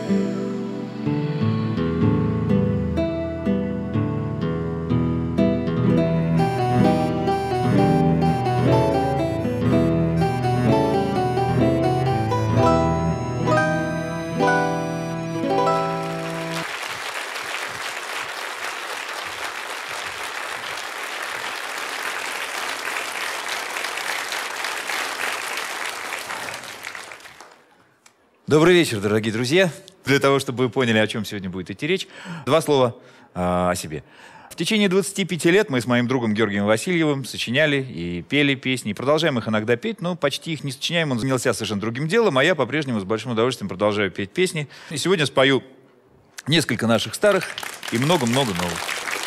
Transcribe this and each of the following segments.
Добрый вечер, дорогие друзья. Для того, чтобы вы поняли, о чем сегодня будет идти речь, два слова о себе. В течение 25 лет мы с моим другом Георгием Васильевым сочиняли и пели песни. И продолжаем их иногда петь, но почти их не сочиняем. Он занялся совершенно другим делом, а я по-прежнему с большим удовольствием продолжаю петь песни. И сегодня спою несколько наших старых и много-много новых.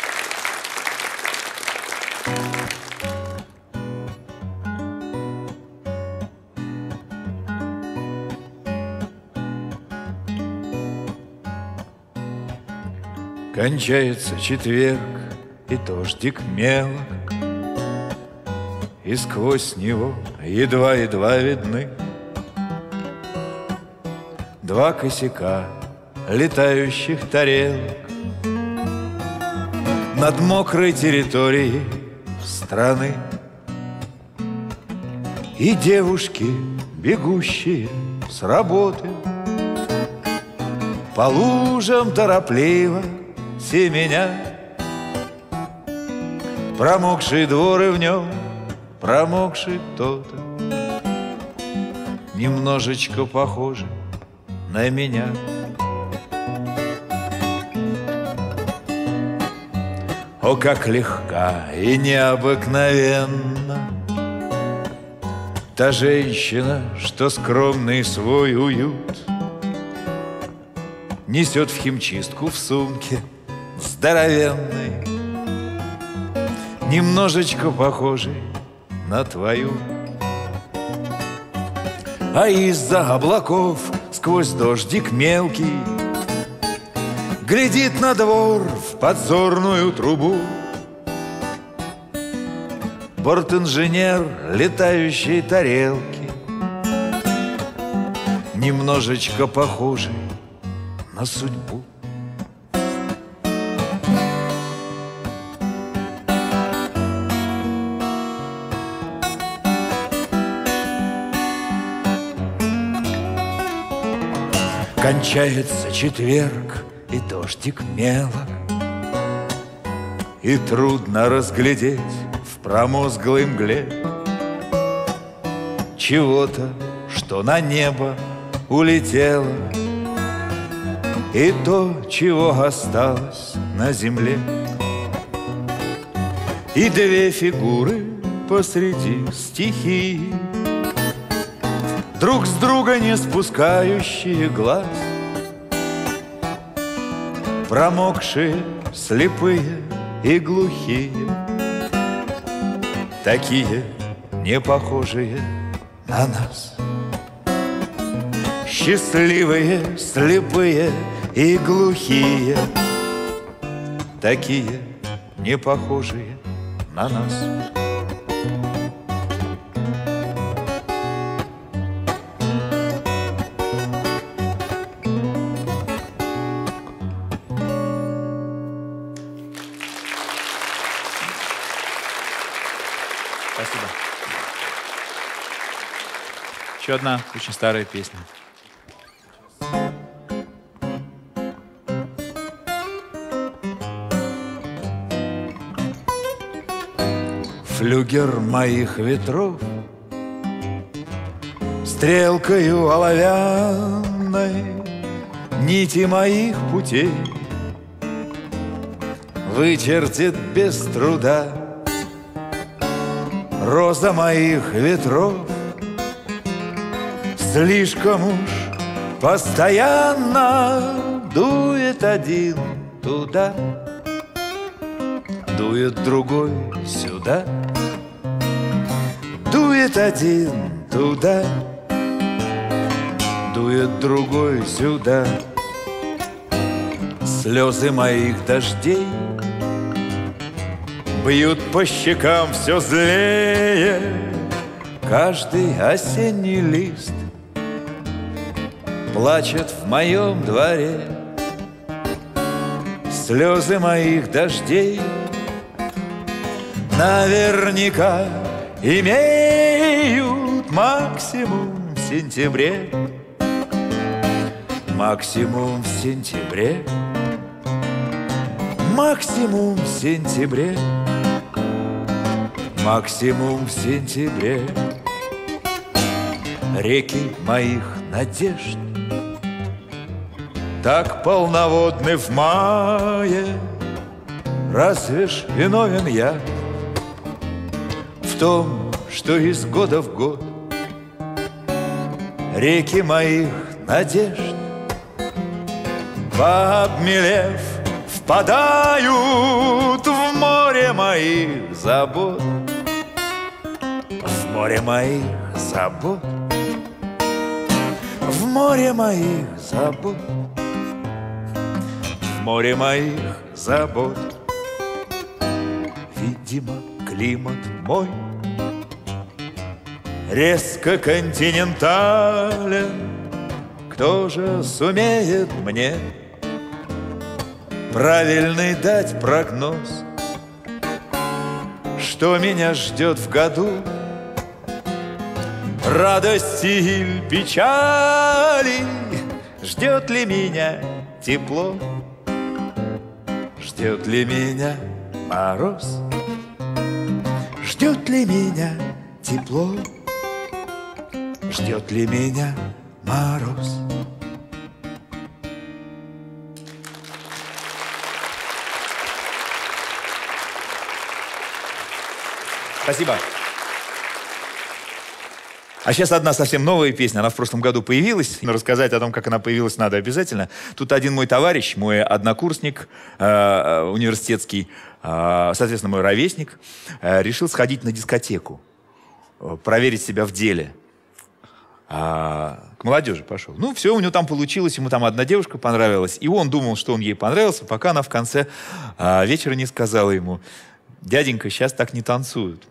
Кончается четверг, и дождик мелок, и сквозь него едва-едва видны два косяка летающих тарелок над мокрой территорией страны. И девушки, бегущие с работы, по лужам торопливо семеня. Промокший двор и в нем промокший кто-то, немножечко похожий на меня. О, как легка и необыкновенна та женщина, что скромный свой уют несет в химчистку в сумке здоровенной, немножечко похожий на твою. А из-за облаков сквозь дождик мелкий глядит на двор в подзорную трубу бортинженер летающей тарелки, немножечко похожий на судьбу. Кончается четверг, и дождик мелок, и трудно разглядеть в промозглой мгле чего-то, что на небо улетело, и то, чего осталось на земле. И две фигуры посреди стихии, друг с друга не спускающие глаз, промокшие, слепые и глухие, такие не похожие на нас. Счастливые, слепые и глухие, такие не похожие на нас. Спасибо. Еще одна очень старая песня. Флюгер моих ветров стрелкою оловянной нити моих путей вычертит без труда. Роза моих ветров слишком уж постоянно дует один туда, дует другой сюда, дует один туда, дует другой сюда. Слезы моих дождей бьют по щекам все злее. Каждый осенний лист плачет в моем дворе. Слезы моих дождей наверняка имеют максимум в сентябре. Максимум в сентябре. Максимум в сентябре. Максимум в сентябре. Реки моих надежд так полноводны в мае. Разве ж виновен я в том, что из года в год реки моих надежд, пообмелев, впадают в море моих забот. В море моих забот. В море моих забот. В море моих забот. Видимо, климат мой резко континентален. Кто же сумеет мне правильный дать прогноз, что меня ждет в году? Радости или печали? Ждет ли меня тепло? Ждет ли меня мороз? Ждет ли меня тепло? Ждет ли меня мороз? Спасибо. А сейчас одна совсем новая песня. Она в прошлом году появилась. Но рассказать о том, как она появилась, надо обязательно. Тут один мой товарищ, мой однокурсник университетский, соответственно, мой ровесник, решил сходить на дискотеку, проверить себя в деле. К молодежи пошел. Ну, все, у него там получилось. Ему там одна девушка понравилась. И он думал, что он ей понравился, пока она в конце вечера не сказала ему: «Дяденька, сейчас так не танцуют».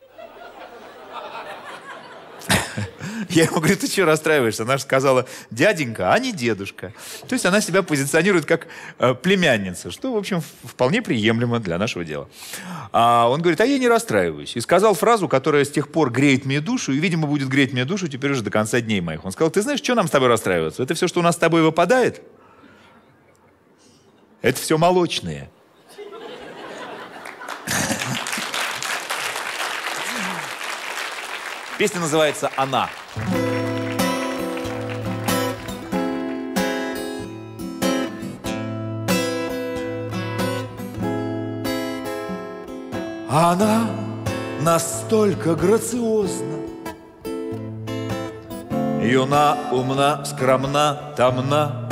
Я ему говорю: ты что расстраиваешься? Она же сказала дяденька, а не дедушка. То есть она себя позиционирует как племянница, что, в общем, вполне приемлемо для нашего дела. Он говорит: а я не расстраиваюсь. И сказал фразу, которая с тех пор греет мне душу, и, видимо, будет греть мне душу теперь уже до конца дней моих. Он сказал: ты знаешь, что нам с тобой расстраиваться? Это все, что у нас с тобой выпадает, это все молочные. Песня называется «Она». Она настолько грациозна, юна, умна, скромна, томна,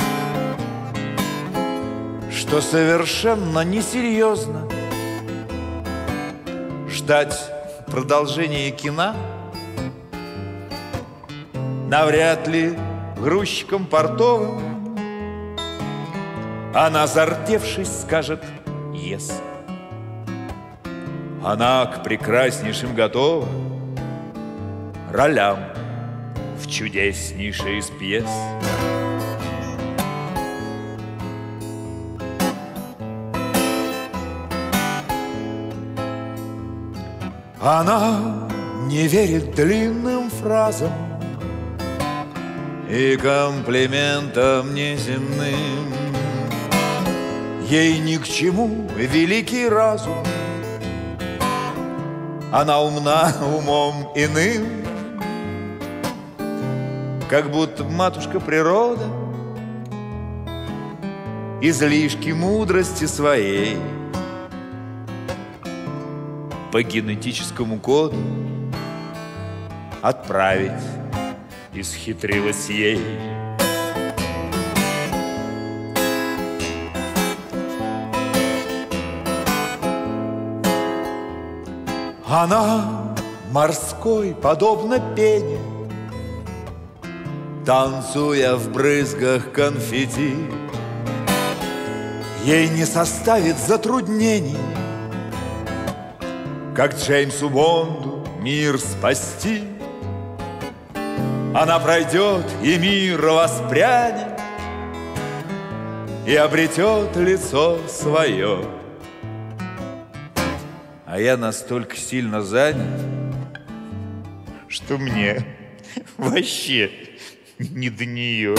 что совершенно несерьезно ждать продолжения кино. Навряд ли грузчиком портовым она, зардевшись, скажет «ес». Она к прекраснейшим готова ролям в чудеснейшей из пьес. Она не верит длинным фразам и комплиментам неземным. Ей ни к чему великий разум, она умна умом иным, как будто матушка природа излишки мудрости своей по генетическому коду отправить исхитрилась ей. Она морской, подобно пене, танцуя в брызгах конфетти. Ей не составит затруднений, как Джеймсу Бонду, мир спасти. Она пройдет, и мир воспрянет, и обретет лицо свое. А я настолько сильно занят, что мне вообще не до нее.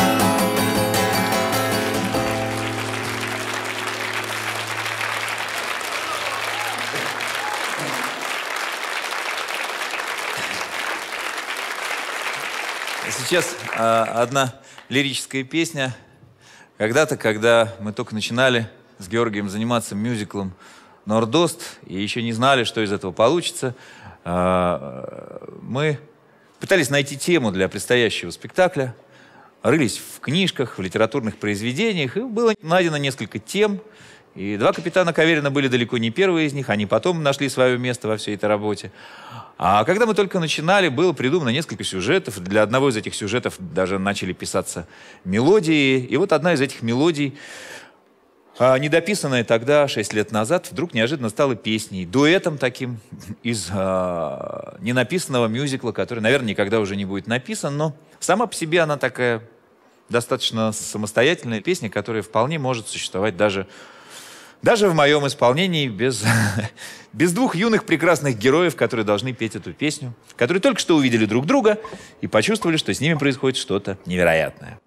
Сейчас одна лирическая песня. Когда-то, когда мы только начинали с Георгием заниматься мюзиклом «Нордост» и еще не знали, что из этого получится, мы пытались найти тему для предстоящего спектакля, рылись в книжках, в литературных произведениях, и было найдено несколько тем. И два капитана Каверина были далеко не первые из них, они потом нашли свое место во всей этой работе. А когда мы только начинали, было придумано несколько сюжетов. Для одного из этих сюжетов даже начали писаться мелодии. И вот одна из этих мелодий, недописанная тогда, 6 лет назад, вдруг неожиданно стала песней, дуэтом таким из ненаписанного мюзикла, который, наверное, никогда уже не будет написан, но сама по себе она такая достаточно самостоятельная песня, которая вполне может существовать даже в моем исполнении без двух юных прекрасных героев, которые должны петь эту песню, которые только что увидели друг друга и почувствовали, что с ними происходит что-то невероятное.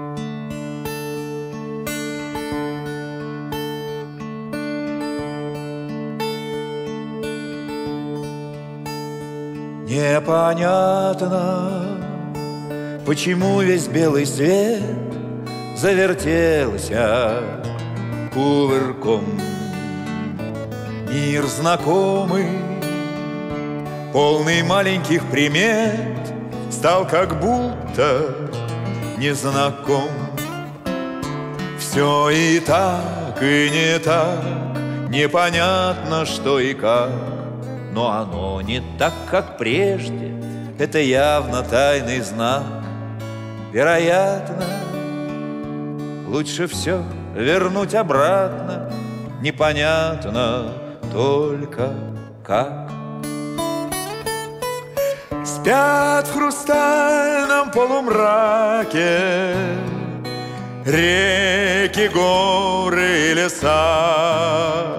Непонятно, почему весь белый свет завертелся кувырком. Мир знакомый, полный маленьких примет, стал как будто незнаком. Все и так, и не так, непонятно что и как, но оно не так, как прежде, это явно тайный знак. Вероятно, лучше все вернуть обратно, непонятно только как. Спят в хрустальном полумраке реки, горы и леса,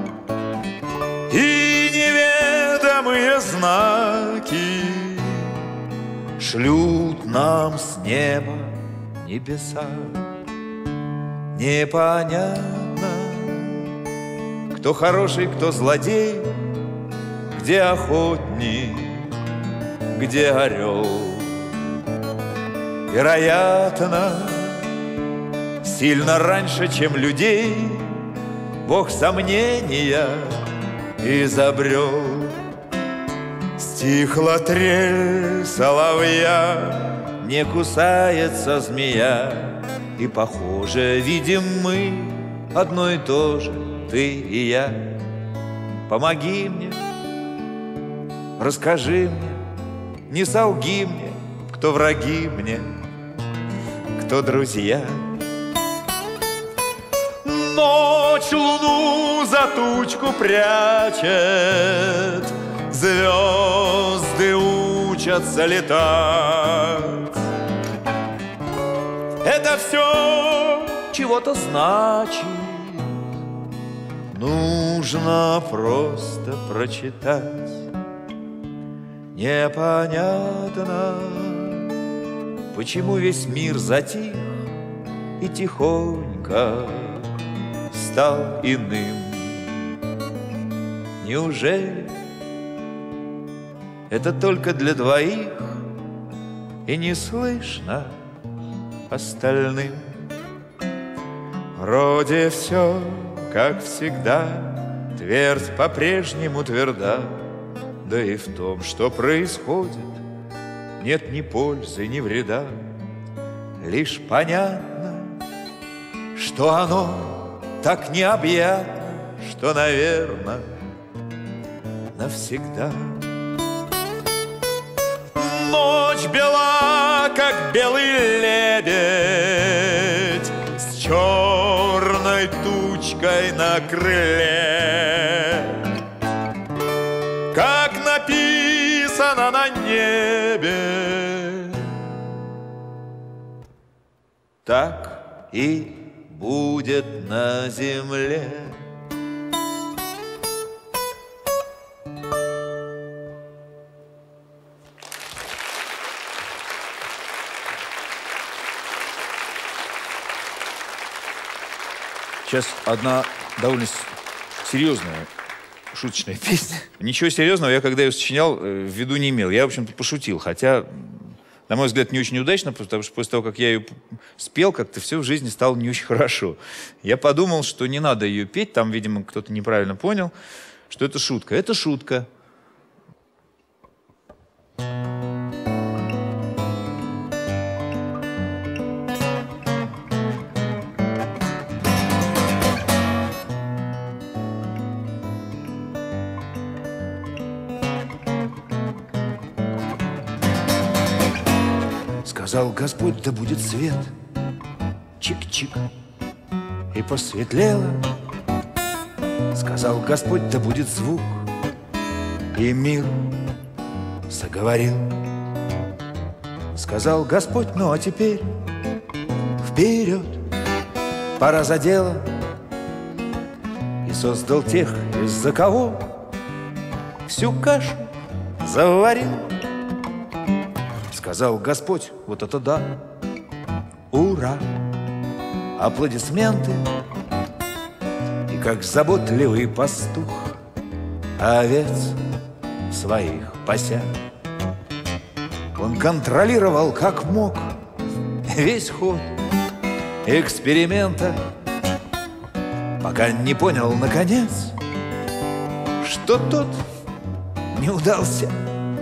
и неведомые знаки шлют нам с неба небеса. Непонятно, кто хороший, кто злодей, где охотник, где орел. Вероятно, сильно раньше, чем людей, Бог сомнения изобрел. Стихла трель соловья, не кусается змея, и, похоже, видим мы одно и то же, ты и я. Помоги мне, расскажи мне, не солги мне, кто враги мне, кто друзья. Ночь луну за тучку прячет, звезды учатся летать. Это все чего-то значит, нужно просто прочитать. Непонятно, почему весь мир затих и тихонько стал иным. Неужели это только для двоих и не слышно остальным? Вроде все, как всегда, твердь по-прежнему тверда, да и в том, что происходит, нет ни пользы, ни вреда. Лишь понятно, что оно так необъятно, что, наверно, навсегда. Ночь бела, как белый лебедь, с черной тучкой на крыле. Как написано на небе, так и будет на земле. Сейчас одна довольно серьезная шуточная песня. Ничего серьезного я, когда ее сочинял, в виду не имел. Я, в общем-то, пошутил. Хотя, на мой взгляд, не очень удачно, потому что после того, как я ее спел, как-то все в жизни стало не очень хорошо. Я подумал, что не надо ее петь. Там, видимо, кто-то неправильно понял, что это шутка. Это шутка. Сказал Господь, да будет свет, чик-чик, и посветлело. Сказал Господь, да будет звук, и мир заговорил. Сказал Господь, ну а теперь вперед, пора за дело. И создал тех, из-за кого всю кашу заварил. Сказал Господь, вот это да, ура, аплодисменты. И как заботливый пастух овец своих пася, он контролировал как мог весь ход эксперимента, пока не понял наконец, что тот не удался.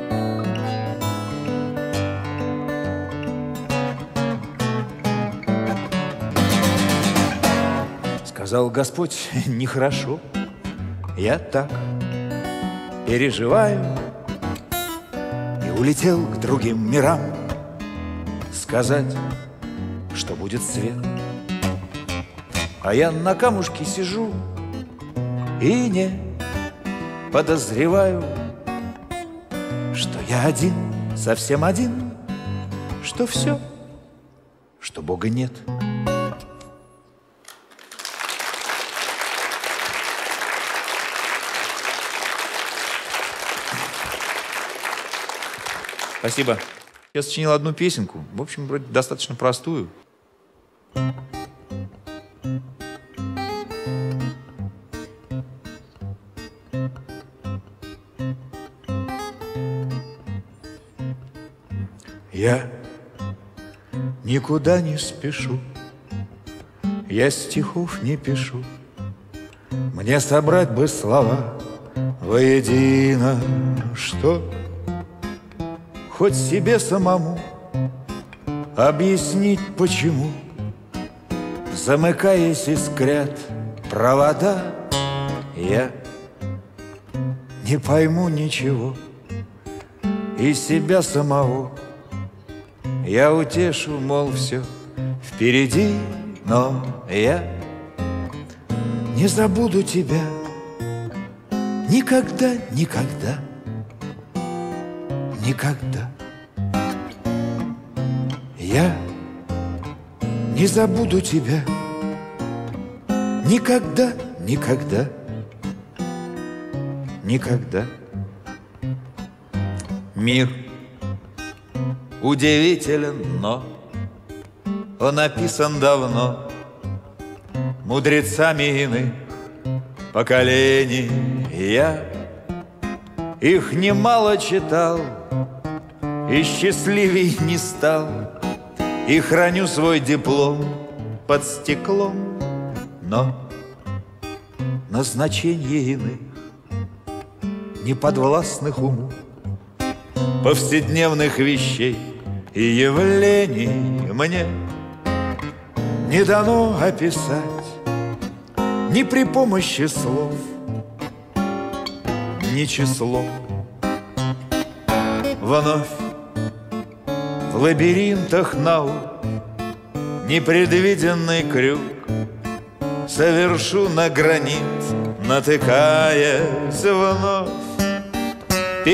Сказал Господь, нехорошо, я так переживаю, и улетел к другим мирам сказать, что будет свет. А я на камушке сижу и не подозреваю, что я один, совсем один, что все, что Бога нет. Спасибо. Я сочинил одну песенку, в общем, вроде достаточно простую. Я никуда не спешу, я стихов не пишу, мне собрать бы слова воедино, что хоть себе самому объяснить, почему, замыкаясь, искрят провода, я не пойму ничего и себя самого. Я утешу, мол, все впереди, но я не забуду тебя никогда, никогда. Никогда. Я не забуду тебя никогда, никогда, никогда. Мир удивителен, но он написан давно мудрецами иных поколений. Я их немало читал и счастливей не стал, и храню свой диплом под стеклом, но назначение иных, неподвластных уму, повседневных вещей и явлений мне не дано описать ни при помощи слов, ни числом. Вновь в лабиринтах наук непредвиденный крюк совершу на гранит, натыкаясь вновь.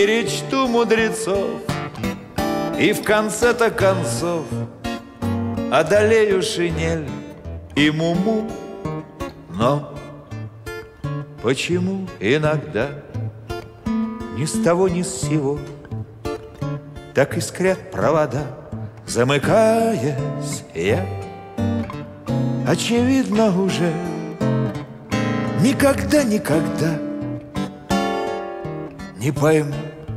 Перечту мудрецов и в конце-то концов одолею шинель и муму. Но почему иногда ни с того ни с сего так искрят провода, замыкаясь я, очевидно, уже никогда не пойму.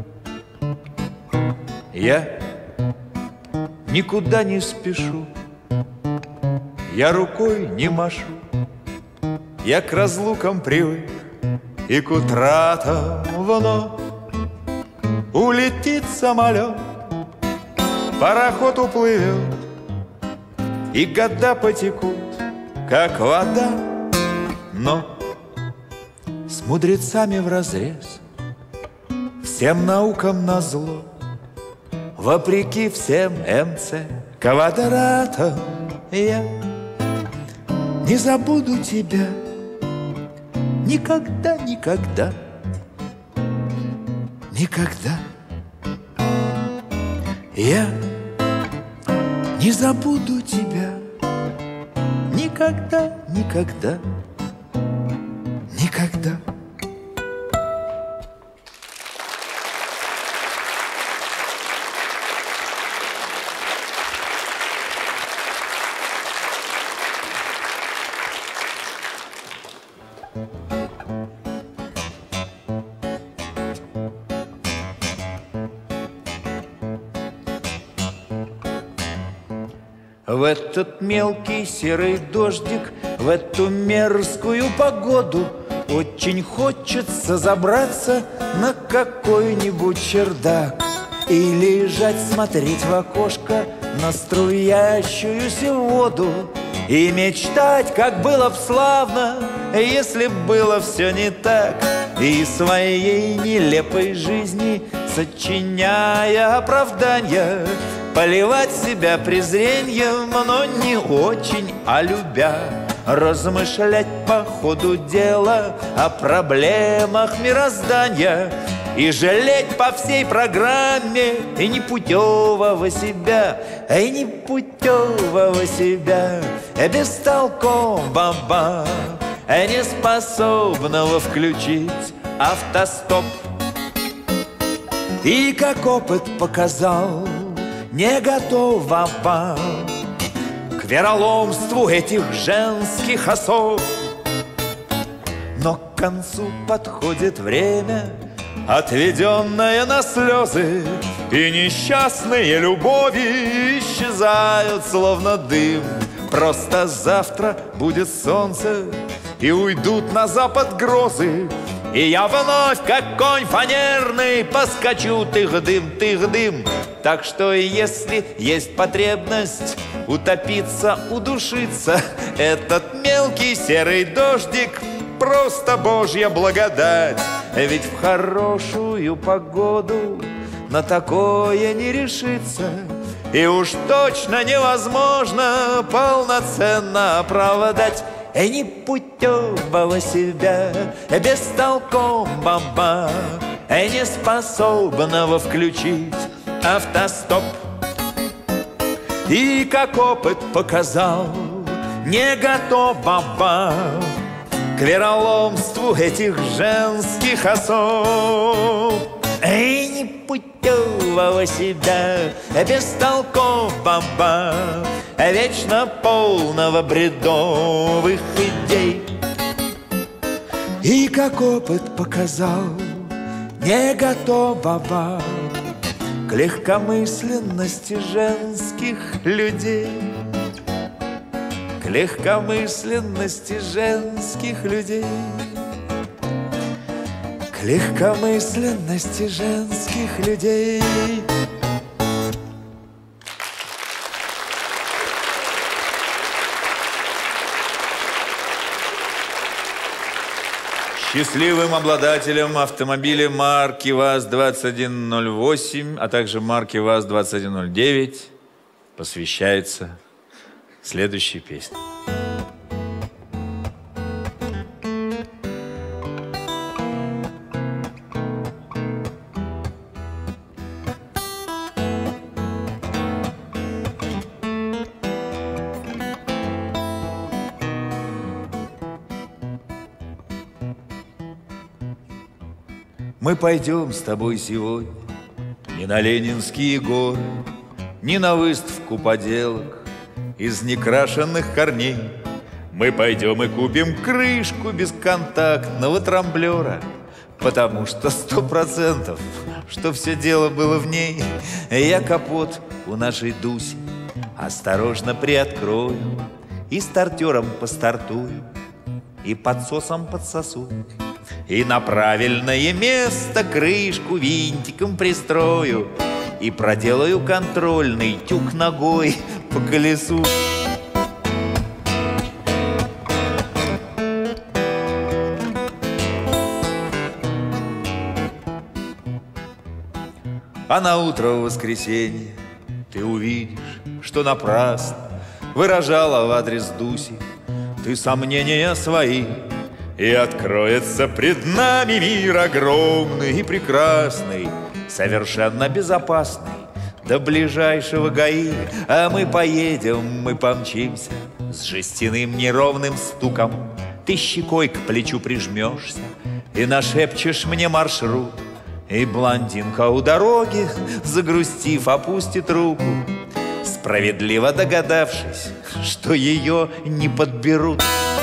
Я никуда не спешу, я рукой не машу, я к разлукам привык и к утратам вновь. Улетит самолет, пароход уплывет, и года потекут, как вода. Но с мудрецами вразрез, всем наукам назло, вопреки всем МЦ квадратам, я не забуду тебя никогда. Я не забуду тебя никогда. В этот мелкий серый дождик, в эту мерзкую погоду очень хочется забраться на какой-нибудь чердак и лежать, смотреть в окошко на струящуюся воду и мечтать, как было б славно, если б было все не так, и своей нелепой жизни, сочиняя оправдания, поливать себя презрением, но не очень, а любя, размышлять по ходу дела о проблемах мироздания и жалеть по всей программе и непутевого себя, бестолкового, неспособного включить автостоп. И как опыт показал, не готова к вероломству этих женских особ. Но к концу подходит время, отведенное на слезы, и несчастные любови исчезают, словно дым. Просто завтра будет солнце, и уйдут на запад грозы, и я вновь, как конь фанерный, поскочу тых-дым. Так что если есть потребность утопиться, удушиться, этот мелкий серый дождик просто Божья благодать. Ведь в хорошую погоду на такое не решиться, и уж точно невозможно полноценно оправдать непутевого себя, бестолкового, неспособного включить автостоп. И как опыт показал, не готового к вероломству этих женских особ. Непутевого себя, бестолкового, вечно полного бредовых идей. И как опыт показал, не готового к легкомысленности женских людей, к легкомысленности женских людей, к легкомысленности женских людей. Счастливым обладателям автомобиля марки ВАЗ-2108, а также марки ВАЗ-2109 посвящается следующая песня. Мы пойдем с тобой сегодня не на Ленинские горы, не на выставку поделок из некрашенных корней. Мы пойдем и купим крышку бесконтактного трамблера, потому что 100%, что все дело было в ней. Я капот у нашей Дуси осторожно приоткрою, и стартером постартую, и подсосом подсосу, и на правильное место крышку винтиком пристрою, и проделаю контрольный тюк ногой по колесу. А на утро в воскресенье ты увидишь, что напрасно выражала в адрес Дуси ты сомнения свои, и откроется пред нами мир огромный и прекрасный, совершенно безопасный, до ближайшего ГАИ. А мы поедем, мы помчимся с жестяным неровным стуком. Ты щекой к плечу прижмешься и нашепчешь мне маршрут, и блондинка у дороги, загрустив, опустит руку, справедливо догадавшись, что ее не подберут.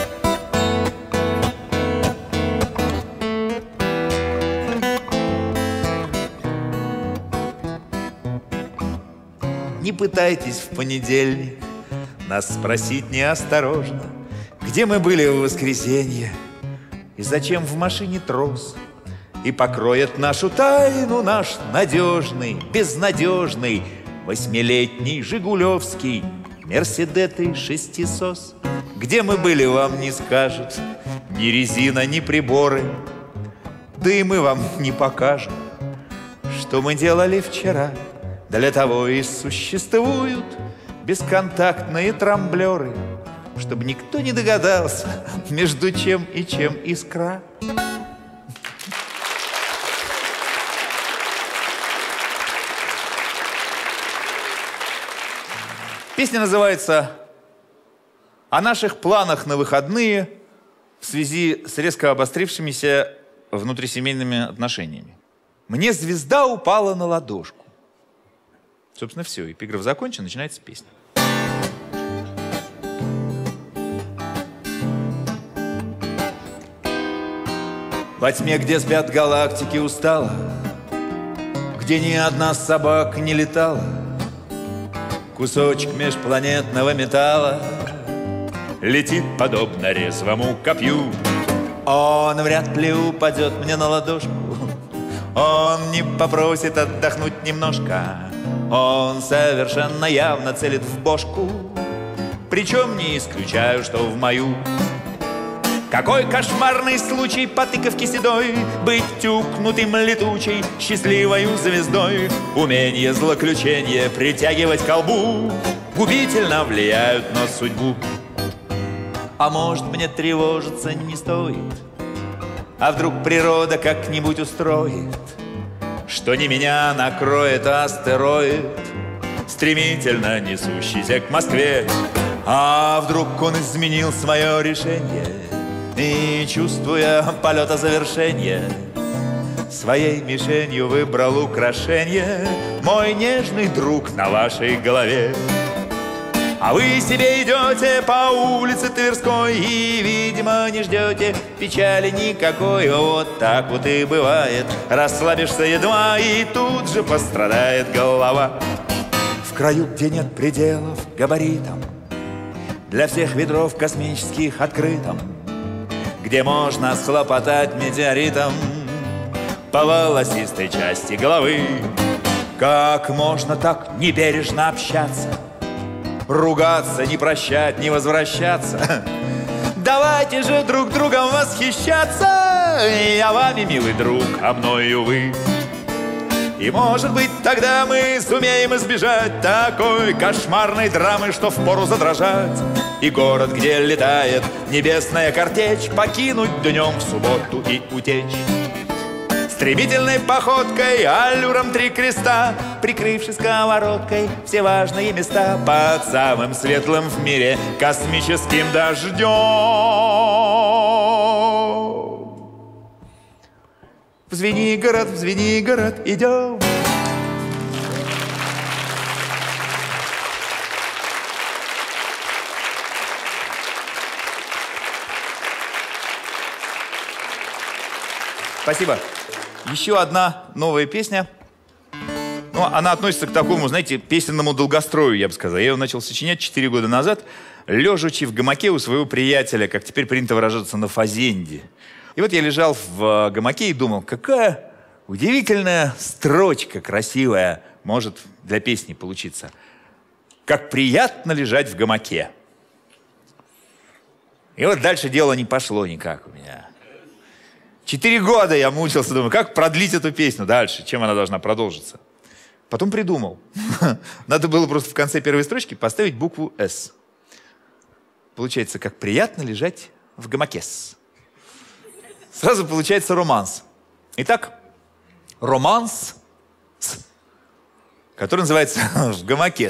Не пытайтесь в понедельник нас спросить неосторожно, где мы были в воскресенье и зачем в машине трос. И покроет нашу тайну наш надежный, безнадежный 8-летний жигулевский Мерседес шестисос. Где мы были, вам не скажут ни резина, ни приборы. Да и мы вам не покажем, что мы делали вчера. Для того и существуют бесконтактные трамблеры, чтобы никто не догадался, между чем и чем искра. Песня называется «О наших планах на выходные в связи с резко обострившимися внутрисемейными отношениями». Мне звезда упала на ладошку. Собственно, все. Эпиграф закончен, начинается песня. Во тьме, где спят галактики, устала, где ни одна собака не летала, кусочек межпланетного металла летит подобно резвому копью. Он вряд ли упадет мне на ладошку, он не попросит отдохнуть немножко, он совершенно явно целит в бошку, причем не исключаю, что в мою. Какой кошмарный случай по тыковке седой быть тюкнутым летучей счастливою звездой. Умение злоключения притягивать к колбу губительно влияют на судьбу. А может, мне тревожиться не стоит? А вдруг природа как-нибудь устроит, что не меня накроет астероид, стремительно несущийся к Москве? А вдруг он изменил свое решение и, чувствуя полета завершения, своей мишенью выбрал украшение, мой нежный друг на вашей голове? А вы себе идете по улице Тверской и, видимо, не ждете печали никакой. Вот так вот и бывает, расслабишься едва, и тут же пострадает голова. В краю, где нет пределов габаритам, для всех ветров космических открытым, где можно схлопотать метеоритом по волосистой части головы. Как можно так небережно общаться, ругаться, не прощать, не возвращаться? Давайте же друг другом восхищаться. Я вами, милый друг, а мною вы. И, может быть, тогда мы сумеем избежать такой кошмарной драмы, что впору задрожать, и город, где летает небесная картечь, покинуть днем в субботу и утечь. Стремительной походкой, аллюром 3 креста, прикрывшись сковородкой все важные места, под самым светлым в мире космическим дождем. В Звенигород идем. Спасибо. Еще одна новая песня. Ну, она относится к такому, знаете, песенному долгострою, я бы сказал. Я ее начал сочинять 4 года назад, лежачи в гамаке у своего приятеля, как теперь принято выражаться, на фазенде. И вот я лежал в гамаке и думал, какая удивительная строчка красивая может для песни получиться. Как приятно лежать в гамаке. И вот дальше дело не пошло никак у меня. 4 года я мучился, думаю, как продлить эту песню дальше, чем она должна продолжиться. Потом придумал. Надо было просто в конце первой строчки поставить букву «С». Получается, как приятно лежать в гамаке. Сразу получается романс. Итак, романс, который называется «В гамаке».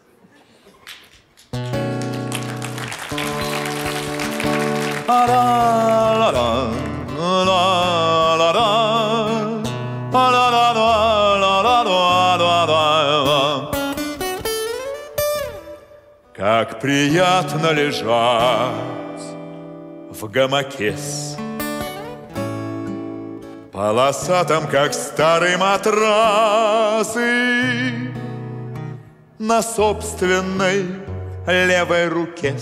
Как приятно лежать в гамаке, полосатом, как старый матрас, и на собственной левой руке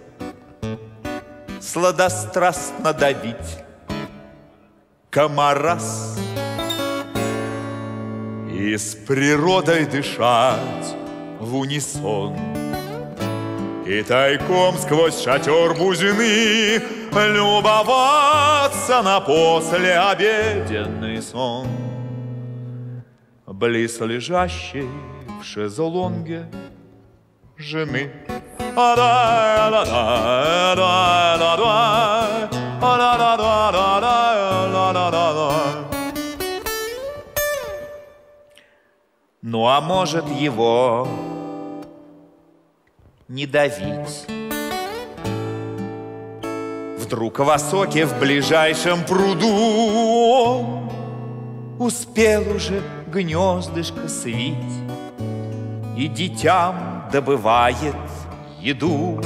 сладострастно давить комарас и с природой дышать в унисон. И тайком сквозь шатер бузины любоваться на послеобеденный сон. Близ лежащей в шезлонге жены. Ну а может его не давить? Вдруг в осоке в ближайшем пруду он успел уже гнездышко свить и детям добывает еду.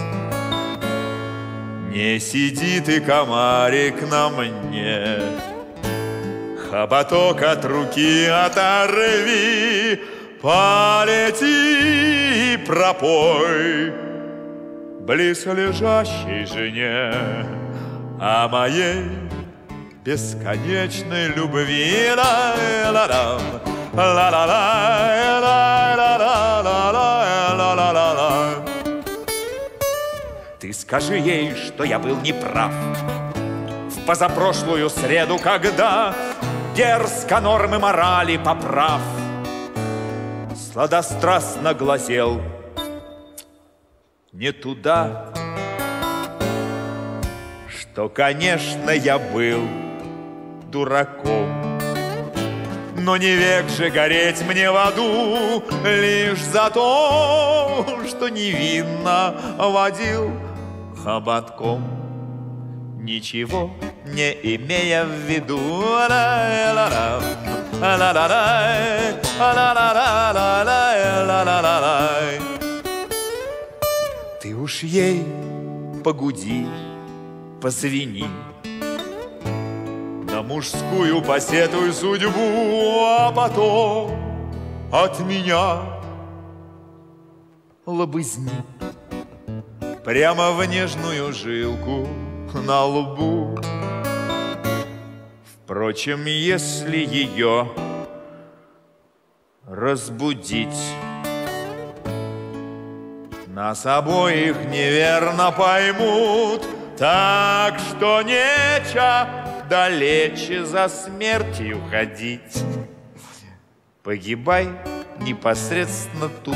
Не сидит и комарик на мне, хоботок от руки оторви, полети и пропой близ лежащей жене о моей бесконечной любви. Ты скажи ей, что я был неправ в позапрошлую среду, когда дерзко нормы морали поправ сладострастно глазел не туда, что, конечно, я был дураком, но не век же гореть мне в аду лишь за то, что невинно водил хоботком, ничего не имея в виду. Ты уж ей погуди, позвени, на мужскую посетуй судьбу, а потом от меня лобызни прямо в нежную жилку на лбу. Впрочем, если ее разбудить, нас обоих неверно поймут, так что нечего далече за смертью ходить. Погибай непосредственно тут.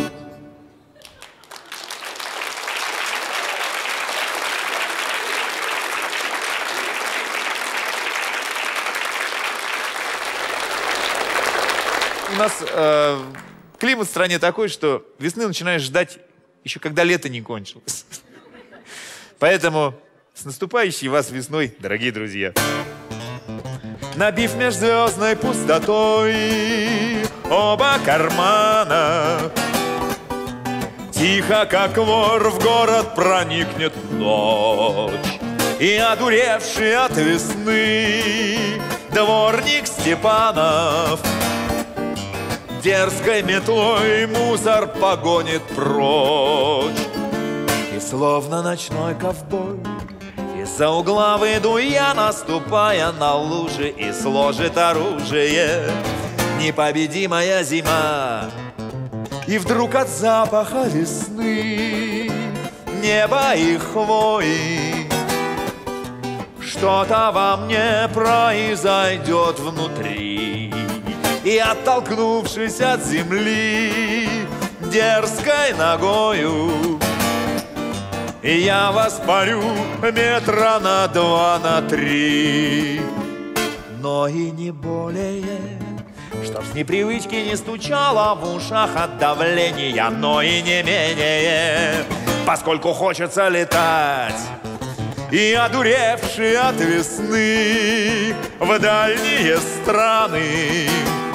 У нас климат в стране такой, что весны начинаешь ждать еще когда лето не кончилось. Поэтому с наступающей вас весной, дорогие друзья! набив межзвездной пустотой оба кармана. Тихо, как вор, в город проникнет ночь, и одуревший от весны дворник Степанов дерзкой метлой мусор погонит прочь. И словно ночной ковбой из-за угла выйду я, наступая на лужи, и сложит оружие непобедимая зима. И вдруг от запаха весны, неба и хвои что-то во мне произойдет внутри. И оттолкнувшись от земли дерзкой ногою, я воспарю метра на 2, на 3, но и не более, чтоб с непривычки не стучало в ушах от давления, но и не менее, поскольку хочется летать. И одуревший от весны в дальние страны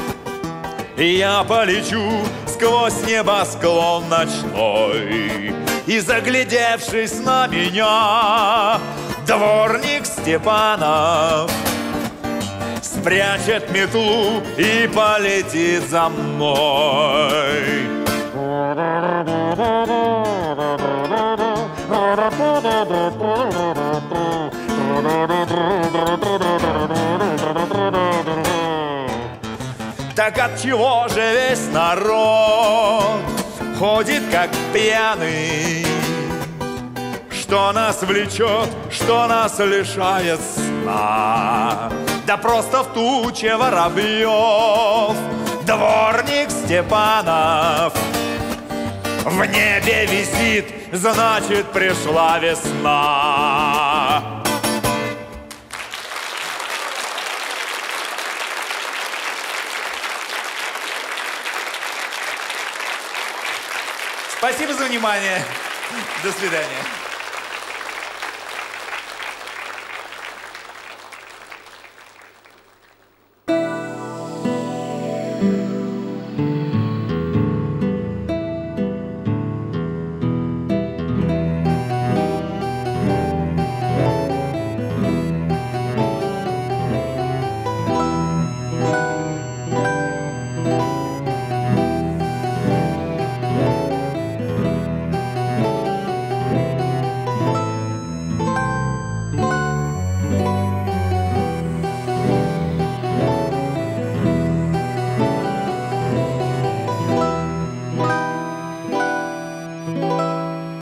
я полечу сквозь небосклон ночной. И заглядевшись на меня, дворник Степанов спрячет метлу и полетит за мной. Так отчего же весь народ ходит как пьяный? Что нас влечет, что нас лишает сна? Да просто в туче воробьев дворник Степанов в небе висит, значит, пришла весна. Спасибо за внимание. До свидания.